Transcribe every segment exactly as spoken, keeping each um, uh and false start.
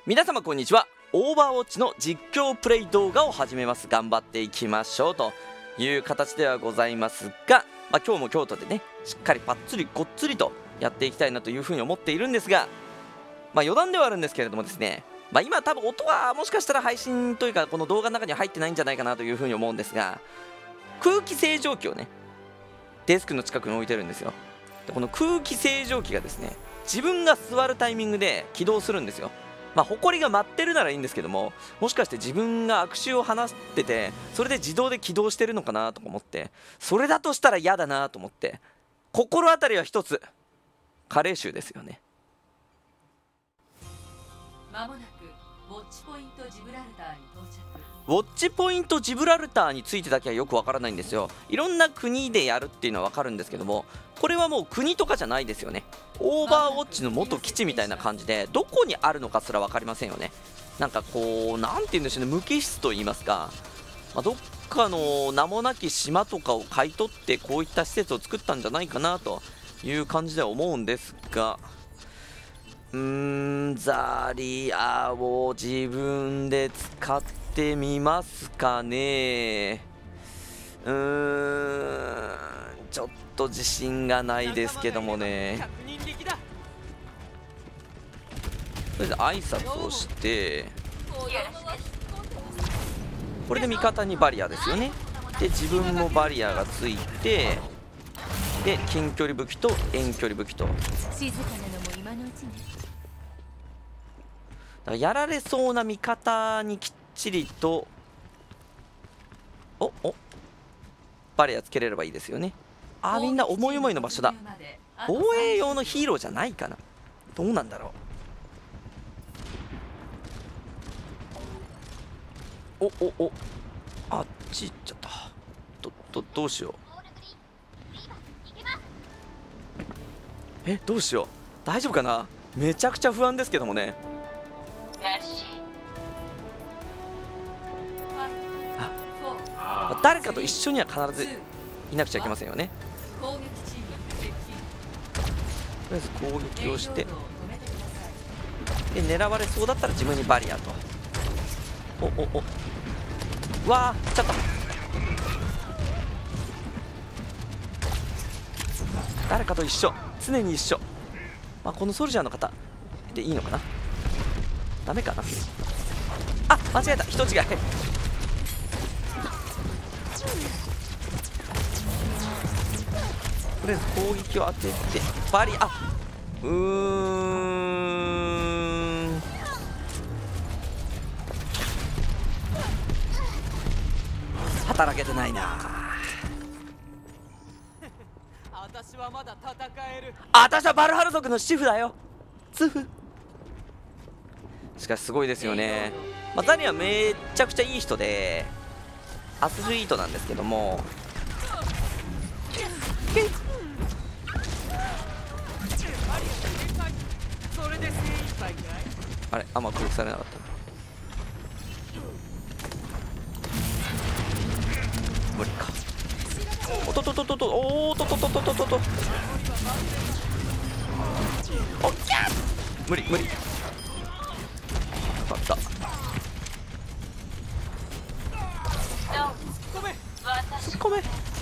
皆様こんにちは。オーバーウォッチの実況プレイ動画を始めます。頑張っていきましょうという形ではございますが、まあ、今日も京都でねしっかりパッツリごっつりとやっていきたいなというふうに思っているんですが、まあ、余談ではあるんですけれどもですね、まあ、今多分音はもしかしたら配信というかこの動画の中には入ってないんじゃないかなというふうに思うんですが、空気清浄機をねデスクの近くに置いてるんですよ。でこの空気清浄機がですね自分が座るタイミングで起動するんですよ。まあ、埃が舞ってるならいいんですけども、もしかして自分が悪臭を放っててそれで自動で起動してるのかなとか思って、それだとしたら嫌だなと思って、心当たりは一つ、加齢臭ですよね。 まもなくウォッチポイントジブラルターに到着。 ウォッチポイントジブラルターについてだけはよくわからないんですよ。いろんな国でやるっていうのはわかるんですけども、これはもう国とかじゃないですよね。オーバーウォッチの元基地みたいな感じで、どこにあるのかすら分かりませんよね。なんかこうなんて言うんでしょうね、無機質と言いますか、まあ、どっかの名もなき島とかを買い取ってこういった施設を作ったんじゃないかなという感じでは思うんですが、うーんザリアを自分で使ってみますかね。うーんちょっと自信がないですけどもね。とりあえず挨拶をして、これで味方にバリアですよね。で自分もバリアがついて、で近距離武器と遠距離武器と、 静かなのも今のうちね。 だからやられそうな味方にきっちりとおおバリアつけれればいいですよね。あーみんな思い思いの場所だ。防衛用のヒーローじゃないかな。どうなんだろう。おおおあっち行っちゃった。どどどうしよう。えどうしよう、大丈夫かな。めちゃくちゃ不安ですけどもね。あ誰かと一緒には必ずいなくちゃいけませんよね。とりあえず攻撃をして、で狙われそうだったら自分にバリアと。おおおうわーちょっと誰かと一緒、常に一緒。まあ、このソルジャーの方でいいのかな。ダメかな。あ間違えた、人違い。とりあえず攻撃を当ててバリア、うーん働けてないな。 私はまだ戦える。 私はバルハル族の主婦だよ、ツフ。しかしすごいですよね。まあ、ザニはめっちゃくちゃいい人でアスリートなんですけども、 それで精一杯かい。 あれあんま攻撃されなかった。無理か。おとととととおーとととととととおっきゃ無理無理かかった。突っ込め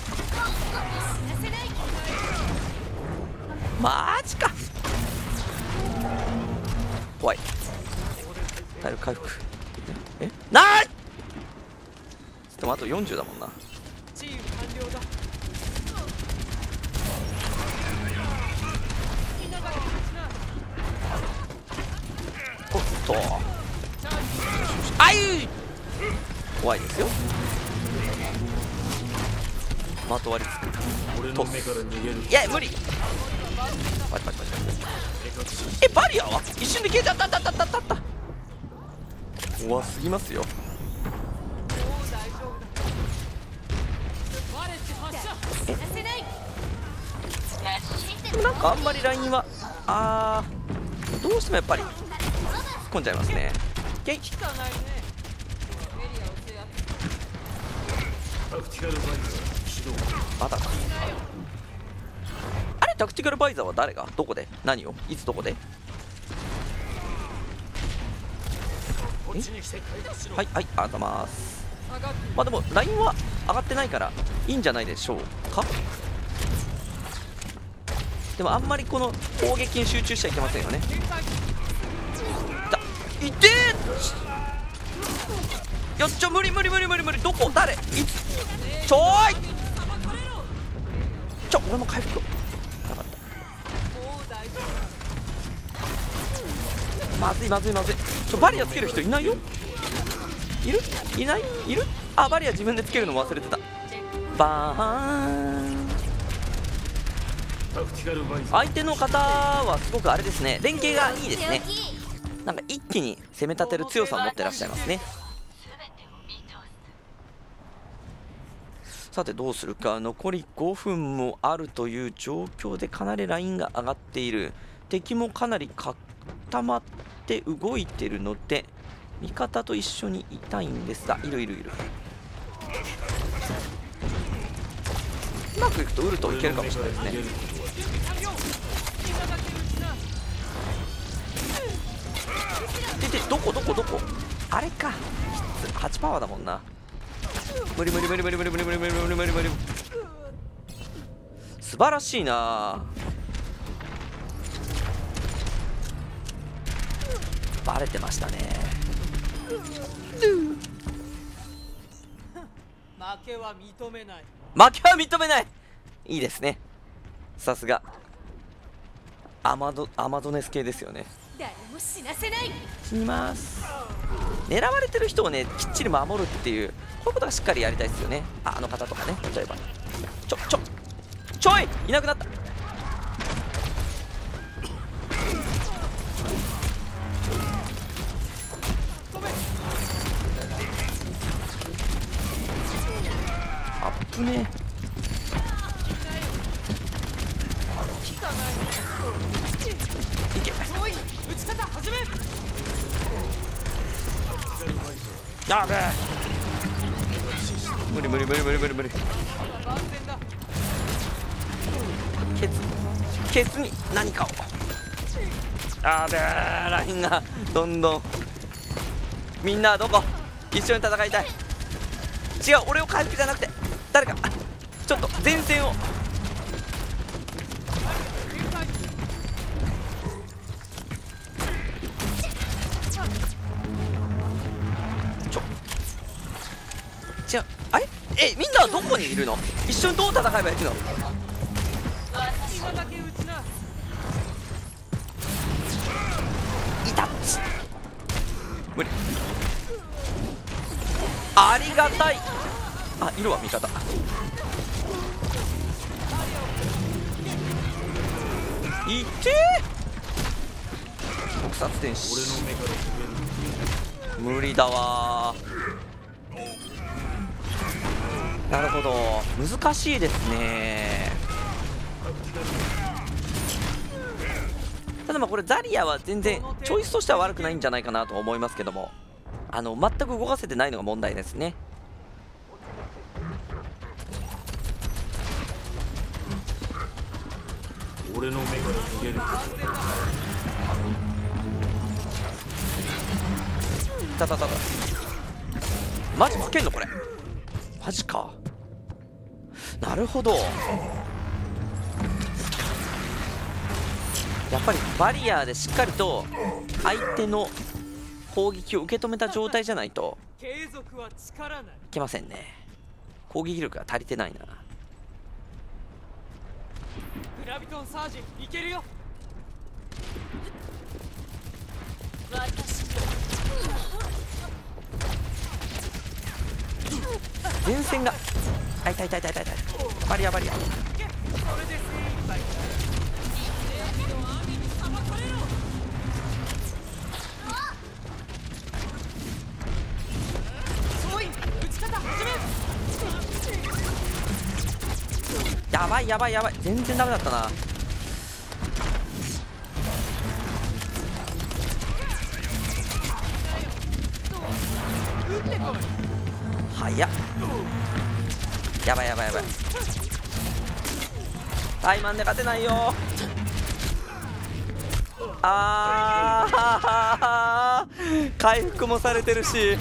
マジか。怖い。体力回復えない。でもあとよんじゅうだもんな。 チーム完了だ。 おっとあい怖いですよ。まとわりつくといや無理。パチパチパチパチ。えバリアは一瞬で消えちゃった。ったったったったった怖すぎますよ。でもなんかあんまりラインはあーどうしてもやっぱり突っ込んじゃいますね。ゲイまだか。あれタクティカルバイザーは誰がどこで何をいつどこで。 えはいはい、ありがとうございます。 下がってまあでもラインは上がってないからいいんじゃないでしょうか。でもあんまりこの攻撃に集中しちゃいけませんよね。いてーよっちょ無理無理無理無理無理。どこ誰いつちょーいちょ俺も回復なかった。まずいまずいまずい。ちょバリアつける人いないよ。いるいないいる。あバリア自分でつけるの忘れてた。バーン。相手の方はすごくあれですね、連携がいいですね。なんか一気に攻め立てる強さを持ってらっしゃいますね。さてどうするか。残りごふんもあるという状況でかなりラインが上がっている。敵もかなり固まって動いてるので味方と一緒にいたいんですが、いるいるいる。うまくいくとウルトいけるかもしれないですね。ででどこどこどこあれかはちパワーだもんな。無理無理無理無理無理無理無理無理無理無理無理。素晴らしいな。バレてましたね。 負けは認めない。 負けは認めない。いいですね。さすがアマドアマドネス系ですよね。 誰も死なせない。 死にます。狙われてる人をねきっちり守るっていうこういうことがしっかりやりたいですよね。ああの方とかね。例えばちょちょちょいいなくなった。あっぶねえ。いけ打ち方始め。 やべえ無理無理無理無理無理無理。 万全だ。 ケツケツに何かを。やべえラインがどんどん。みんなどこ一緒に戦いたい。違う俺を回復じゃなくて誰かちょっと前線を。違うあれえみんなはどこにいるの。一緒にどう戦えばいいの。 今だけ打ちな。 いたっ無理。ありがたい。あいるわ味方。いてー特撮天使無理だわー。なるほど難しいですね。ただまあこれザリアは全然チョイスとしては悪くないんじゃないかなと思いますけども、あの全く動かせてないのが問題ですね。 俺の目から逃げる。 たたたたマジ負けんのこれ。マジか。なるほどやっぱりバリアーでしっかりと相手の攻撃を受け止めた状態じゃないと継続は力なり。 いけませんね。攻撃力が足りてないな。 グラビトンサージいけるよ。 前線があいたいたいたいたいた。バリアバリア。 それで精一杯。そうい打ち方始め。 やばいやばいやばい全然ダメだったな。早っやばいやばいやばい。タイマンで勝てないよ。あー回復もされてるし、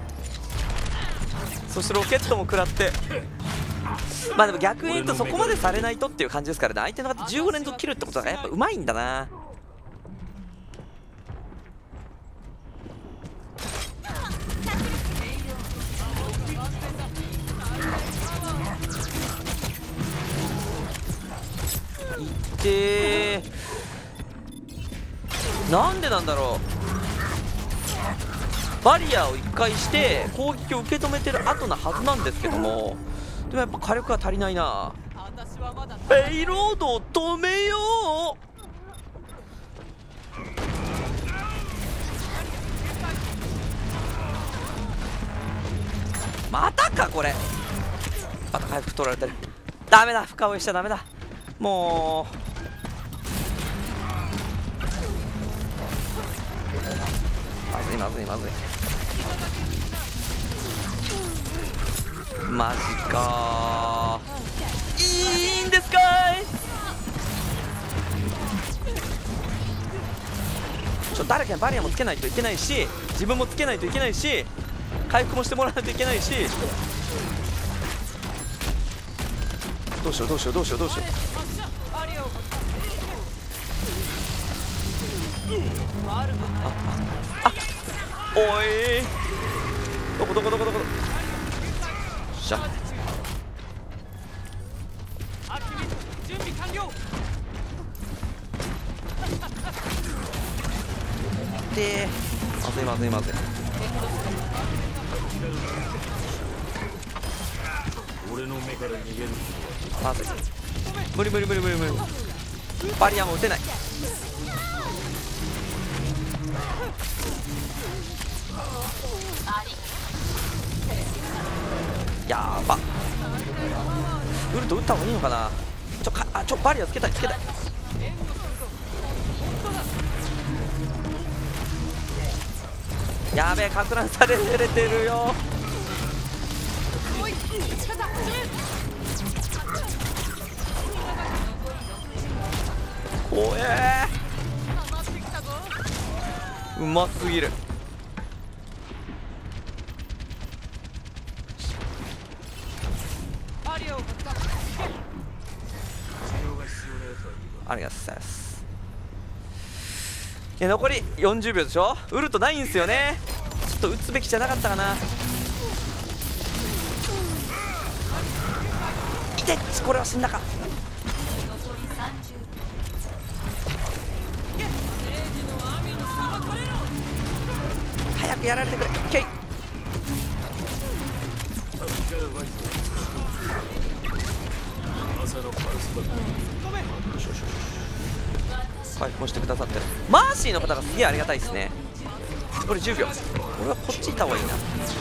そしてロケットも食らって、まあでも逆に言うとそこまでされないとっていう感じですからね。相手の方じゅうご連続切るってことがやっぱうまいんだな。いってー、なんでなんだろう。バリアをいっかいして攻撃を受け止めてる後なはずなんですけども、でもやっぱ火力が足りないな。 私はまだペイロードを止めよう。またかこれ。また回復取られてる。ダメだ、深追いしちゃダメだ。もうまずいまずいまずい。マジかー。いいんですかい。ちょ誰かにバリアもつけないといけないし、自分もつけないといけないし、回復もしてもらわないといけないし、どうしようどうしようどうしようどうしよう。 アリアをおい、どこどこどこどこ。しゃアルティメット準備完了。 でまずいまずいまずい。 俺の目から逃げる。 まずい、無理無理無理無理無理。バリアも打てない。やば、ウルト打った方がいいのかな。ちょかあちょバリアつけたいつけたい。やべえ、か乱されてるよ。怖えー、うますぎる。 アリアを発射。 ありがとうございます。いや残りよんじゅうびょうでしょ。ウルトないんすよね。ちょっと打つべきじゃなかったかな。いてっ、これは死んだか。早くやられてくれ。ケイ回復もしてくださってる。マーシーの方がすげえありがたいですね。これじゅうびょう。俺はこっち行った方がいいな。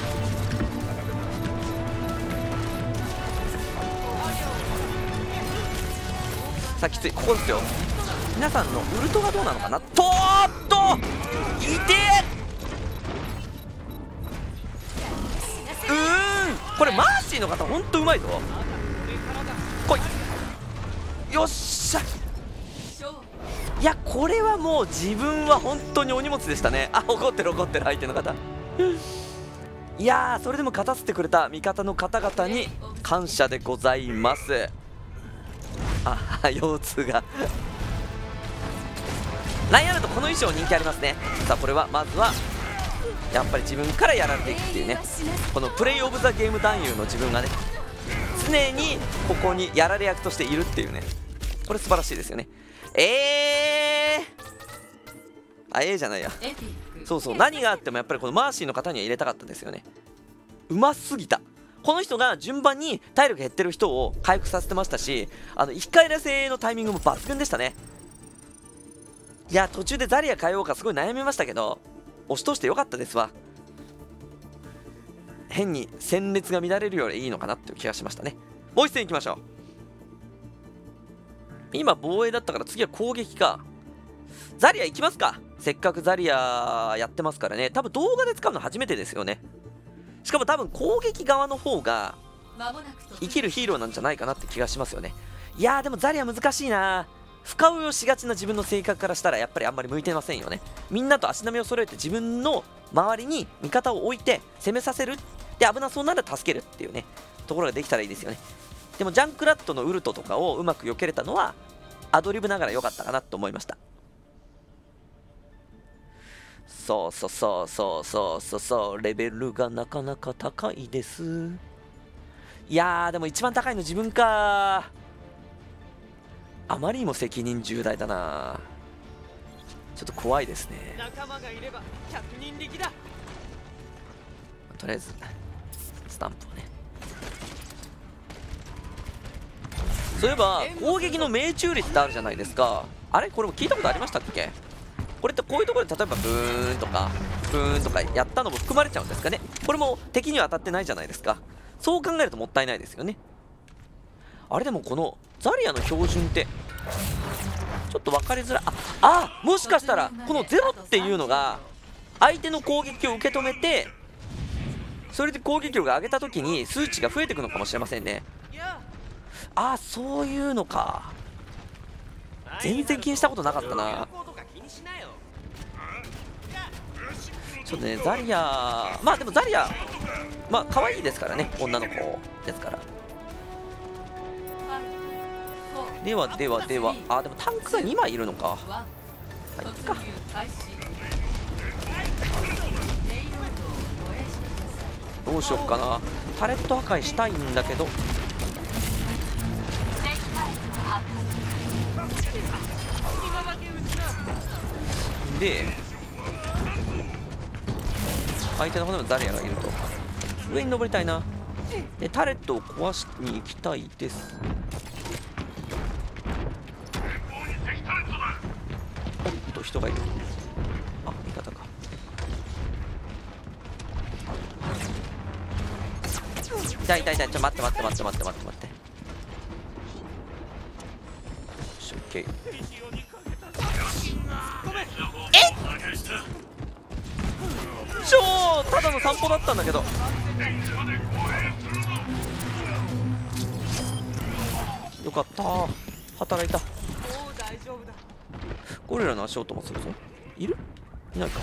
さあきつい、ここですよ。皆さんのウルトがどうなのかな。とーっといてー、うーん、これマーシーの方ほんとうまいぞ。来い、よっしゃ。いやこれはもう自分は本当にお荷物でしたね。あ、怒ってる怒ってる相手の方。いやー、それでも勝たせてくれた味方の方々に感謝でございます。あ、腰痛がラインアルトこの衣装人気ありますね。さあこれはまずはやっぱり自分からやられていくっていうね、このプレイオブザゲーム男優の自分がね常にここにやられ役としているっていうね、これ素晴らしいですよね。えーあ、えーじゃないや、そうそう、何があってもやっぱりこのマーシーの方には入れたかったですよね。うますぎた。この人が順番に体力減ってる人を回復させてましたし、あの生き返らせのタイミングも抜群でしたね。いや途中でザリア変えようかすごい悩みましたけど、押し通してよかったですわ。変に戦列が乱れるよりいいのかなっていう気がしましたね。もう一戦いきましょう。今防衛だったから次は攻撃か。ザリア行きますか。せっかくザリアやってますからね。多分動画で使うの初めてですよね。しかも多分攻撃側の方が生きるヒーローなんじゃないかなって気がしますよね。いやーでもザリア難しいな。 深追いをしがちな自分の性格からしたらやっぱりあんまり向いてませんよね。みんなと足並みを揃えて自分の周りに味方を置いて攻めさせる、で危なそうなら助けるっていうねところができたらいいですよね。でもジャンクラットのウルトとかをうまく避けれたのはアドリブながら良かったかなと思いました。そうそうそうそうそうそうそうレベルがなかなか高いです。いやーでも一番高いの自分か。あまりにも責任重大だな。ちょっと怖いですね。 仲間がいればひゃくにん力だ。 とりあえずスタンプをね。そういえば攻撃の命中率ってあるじゃないですか。あれこれも聞いたことありましたっけ。これってこういうところで例えばブーンとかブーンとかやったのも含まれちゃうんですかね。これも敵には当たってないじゃないですか。そう考えるともったいないですよね。あれでもこのザリアの標準ってちょっと分かりづらい。ああもしかしたらこのゼロっていうのが相手の攻撃を受け止めてそれで攻撃力が上げた時に数値が増えていくのかもしれませんね。ああそういうのか。全然気にしたことなかったな。ちょっとねザリアまあでもザリアまあ可愛いですからね、女の子ですから。ではではではあでもタンクがにまいいるのか。はいいっか。どうしよっかな。タレット破壊したいんだけどで相手の方でもザリアがいると上に登りたいな。でタレットを壊しに行きたいです。おっと人がいる。あ味方か。痛い痛い痛い。ちょ待って待って待って待って待って待って。よしオッケー。超ただの散歩だったんだけどよかった働いた。ゴリラの足音もするぞ。いるいないか。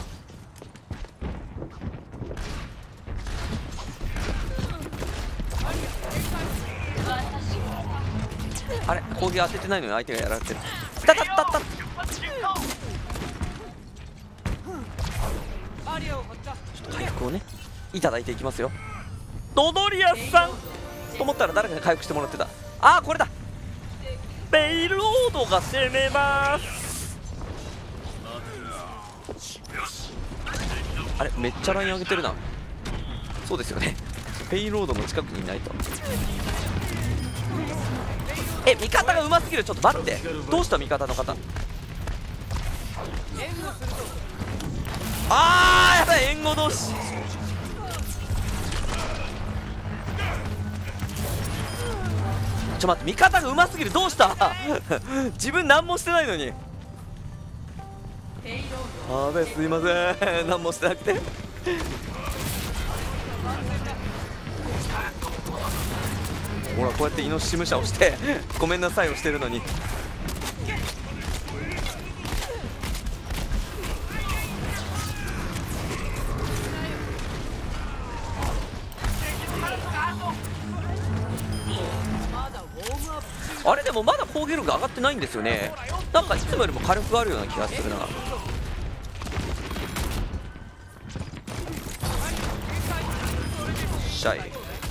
あれ攻撃当ててないのに相手がやられてる。たたたた回復をねいただいていきますよ。ドドリアスさんと思ったら誰かに回復してもらってた。ああこれだ。ペイロードが攻めます。あれめっちゃライン上げてるな。そうですよねペイロードの近くにいないと。え味方がうますぎる。ちょっと待ってどうした味方の方。あーやばい援護同士。ちょ待って味方がうますぎる。どうした自分何もしてないのに。あべすいません何もしてなくてほらこうやってイノシシ武者をしてごめんなさいをしてるのに。あれでもまだ攻撃力上がってないんですよね。なんかいつもよりも火力あるような気がするな。しゃい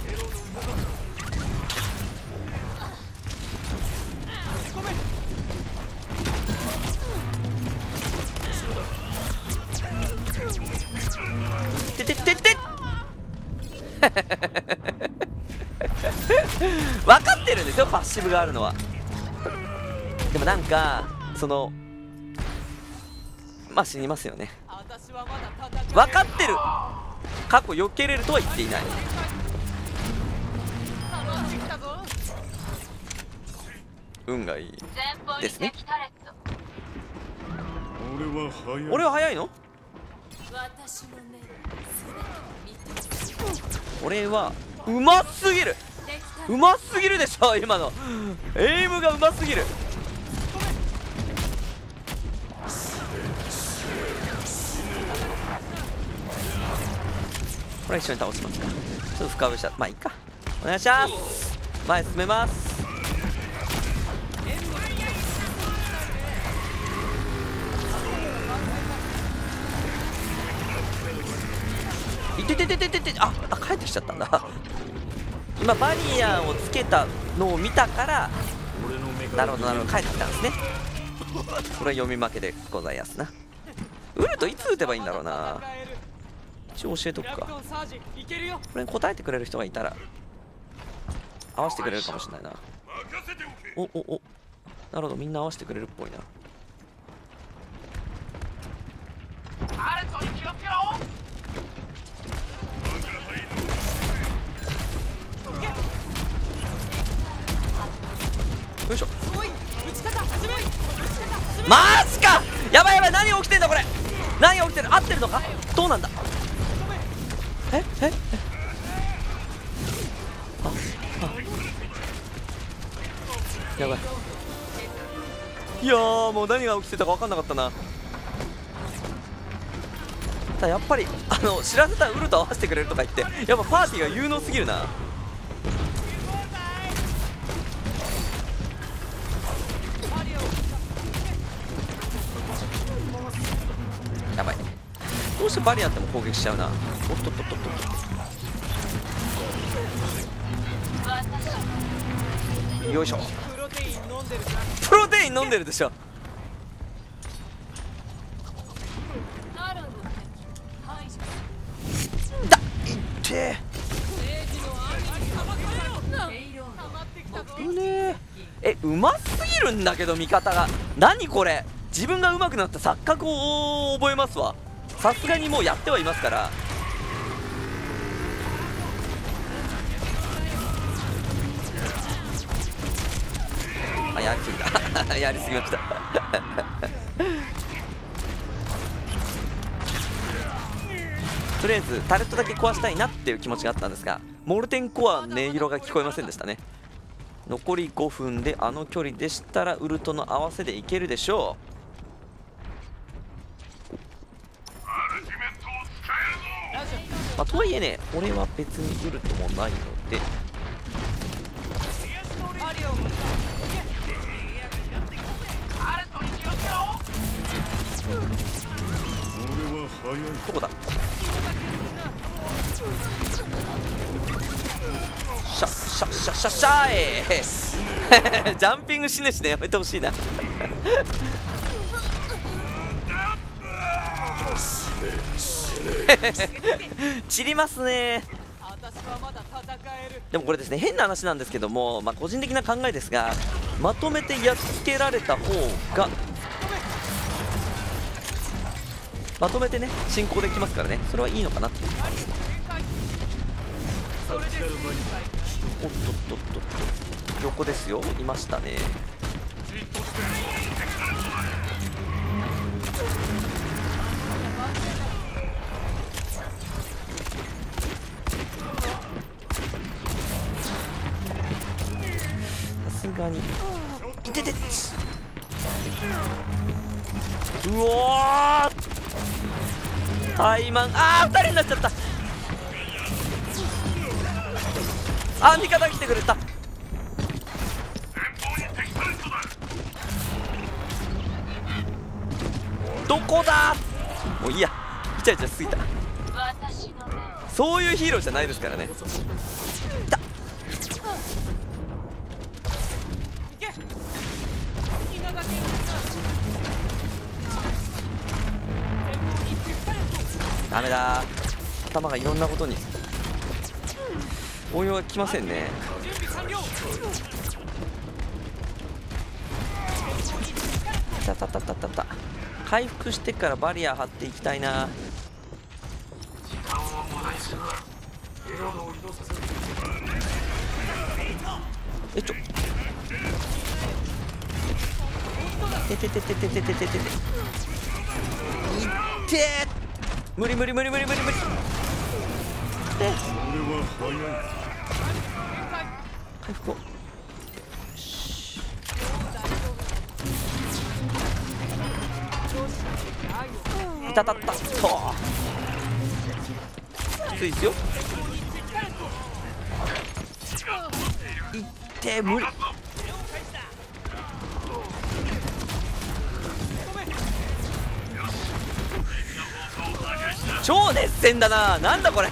てててて分かってるんですよパッシブがあるのは。でもなんかそのまあ死にますよね。分かってる。過去避けれるとは言っていない。運がいいですね。 俺は早い。 俺は早いの。俺はうますぎる。うますぎるでしょ今のエイムがうますぎる。 れは一緒に倒しますか。ちょっと深追いした。まあいいか、お願いします。前進めます。いてててててて、ああ帰ってきちゃったんだ。今バリアをつけたのを見たから、なるほどなるほど、帰ってきたんですね。これは読み負けでございますな。ウルトいつ打てばいいんだろうな。一応教えとくか。これに答えてくれる人がいたら合わせてくれるかもしれないな。おおお、なるほど、みんな合わせてくれるっぽいな。よいしょ。マジか、やばいやばい、何が起きてんだこれ。何が起きてる、合ってるのか、どうなんだ。えええ、ああ、やばい。いやー、もう何が起きてたか分かんなかったな。ただやっぱりあの知らせたらウルト合わせてくれるとか言って、やっぱパーティーが有能すぎるな。やばい、どうしてバリアっても攻撃しちゃうな。おっとっとっとっと、よいしょ。プロテイン飲んでるでしょ。だいってー、うねえ、え、うますぎるんだけど味方が。何これ、自分が上手くなった錯覚を覚えますわ。さすがにもうやってはいますから。あ、やりすぎたやりすぎましたとりあえずタレットだけ壊したいなっていう気持ちがあったんですが、モルテンコアの音色が聞こえませんでしたね。残りごふんであの距離でしたらウルトの合わせでいけるでしょう。まあ、とはいえね、俺は別にウルトもないので、どこだ。シャッシャッシャッシャッシャーえジャンピングしねしねやめてほしいな散りますね。でもこれですね、変な話なんですけども、まあ、個人的な考えですが、まとめてやっつけられた方がまとめてね進行できますからね、それはいいのかなって。おっとっとっとっと、横ですよ、いましたね。さすがにいててっ、うおー、タイマン、あーふたりになっちゃった。あ、味方来てくれた。どこだ。もういいや、イチャイチャしすぎた。そういうヒーローじゃないですからね。いた。ダメだ、頭がいろんなことに応用がきませんね。たたたたたた、回復してからバリア張っていきたいな。えちょてててててててててて、いってー、無理無理無理無理無理無理。回復を、いたたったと、きついずいですよ。いって無理。超熱戦だな。なんだこれ。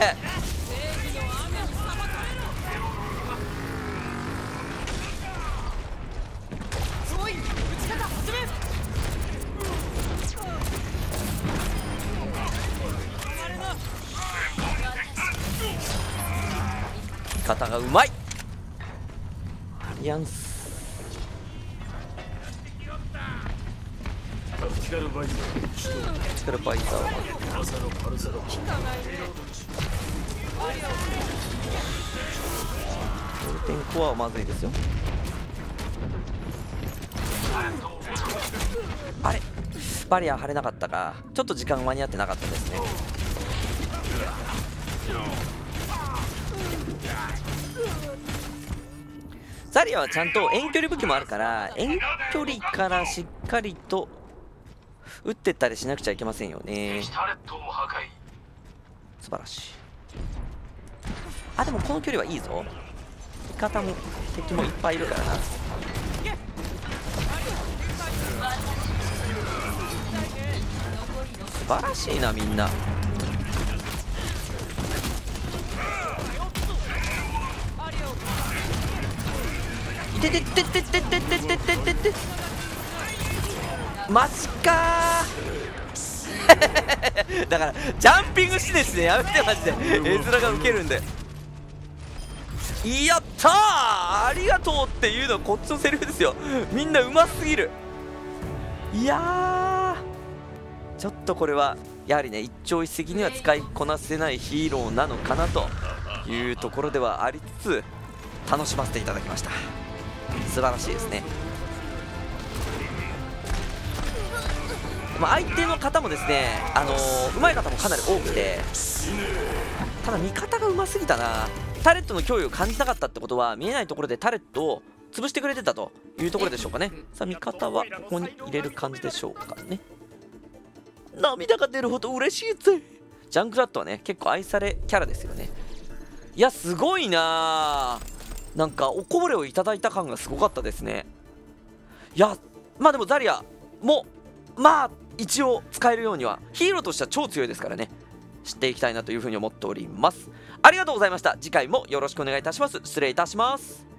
味方がうまい。アリアンスタクティカルバイザー力バイザーは朝のパルサだ。 ゴールデンコアはまずいですよ。あれバリア張れなかったか。ちょっと時間間に合ってなかったですね。ザリアはちゃんと遠距離武器もあるから遠距離からしっかりと撃ってったりしなくちゃいけませんよね。素晴らしい。あでもこの距離はいいぞ。味方も敵もいっぱいいるからな。素晴らしいなみんな。いてててててててててててマジかーだからジャンピングしてですね、やめてマジで。絵面がウケるんで。やったーありがとうっていうのはこっちのセリフですよ。みんなうますぎる。いやーちょっとこれはやはりね一朝一夕には使いこなせないヒーローなのかなというところではありつつ楽しませていただきました。素晴らしいですね。まあ、相手の方もですね、あのー、上手い方もかなり多くて、ただ味方がうますぎたな。タレットの脅威を感じなかったってことは見えないところでタレットを潰してくれてたというところでしょうかね。さあ味方はここに入れる感じでしょうかね。涙が出るほど嬉しいぜ。ジャンクラットはね結構愛されキャラですよね。いやすごいなー。なんかおこぼれをいただいた感がすごかったですね。いやまあでもザリアもまあ一応使えるようにはヒーローとしては超強いですからね、知っていきたいなというふうに思っております。ありがとうございました。次回もよろしくお願いいたします。失礼いたします。